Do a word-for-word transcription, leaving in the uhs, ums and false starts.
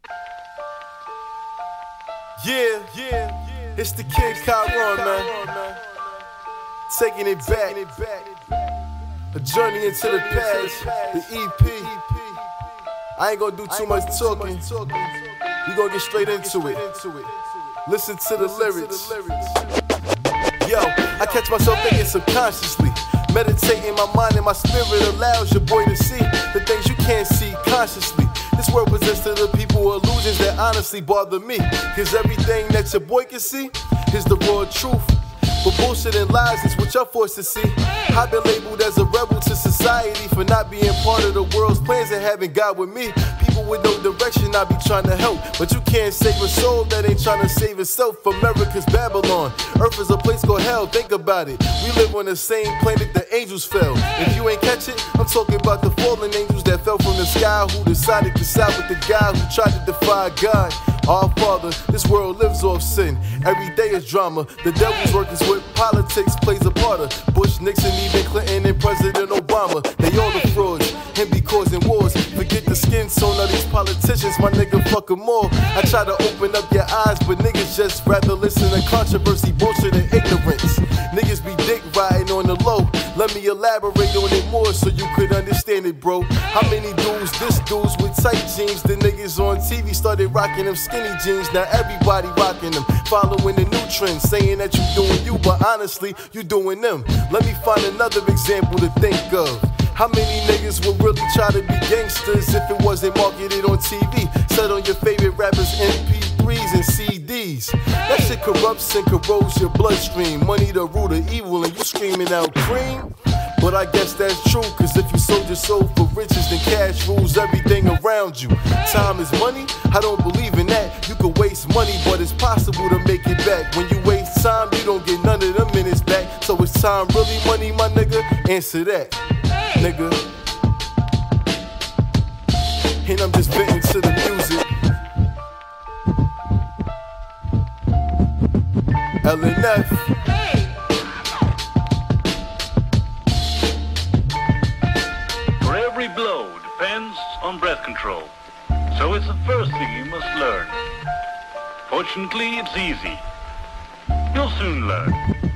Yeah, yeah, it's the Kid Kyron, man. Taking it back, a journey into the past, the E P. I ain't gonna do too much talking. We gonna get straight into it. Listen to the lyrics. Yo, I catch myself thinking subconsciously, meditating my mind and my spirit allows your boy to see the things you can't see consciously. This world presents to the people illusions that honestly bother me, cause everything that your boy can see is the raw truth. But bullshit and lies is what you're forced to see. I've been labeled as a rebel to society for not being part of the world's plans and having God with me. People with no direction I be trying to help, but you can't save a soul that ain't trying to save itself. America's Babylon, Earth is a place called hell, think about it. We live on the same planet the angels fell. If you ain't catch it, I'm talking about the fallen angels that fell from the sky, who decided to side with the guy who tried to defy God. Our Father, this world lives off sin. Every day is drama. The devil's workers with politics plays a part of Bush, Nixon, even Clinton and President Obama. They all the frauds and be causing wars. Forget the skin tone of these politicians, my nigga, fuck them all. I try to open up your eyes, but niggas just rather listen to controversy, bullshit, and ignorance. Niggas be dick riding on the low. Let me elaborate on it more so you could understand it, bro. How many dudes, this dudes with tight jeans, the niggas on T V started rocking them skinny jeans. Now everybody rocking them, following the new trends, saying that you doing you, but honestly, you doing them. Let me find another example to think of. How many niggas would really try to be gangsters if it wasn't marketed on T V? Set on your favorite rappers' M P threes and C Ds. That shit corrupts and corrodes your bloodstream. Money the root of evil and you screaming out cream? But I guess that's true, cause if you sold your soul for riches, then cash rules everything around you. Time is money? I don't believe in that. You can waste money, but it's possible to make it back. When you waste time, you don't get none of them minutes back. So is time really money, my nigga? Answer that, nigga. And I'm just venting to the music. L N F. Every blow depends on breath control, so it's the first thing you must learn. Fortunately, it's easy. You'll soon learn.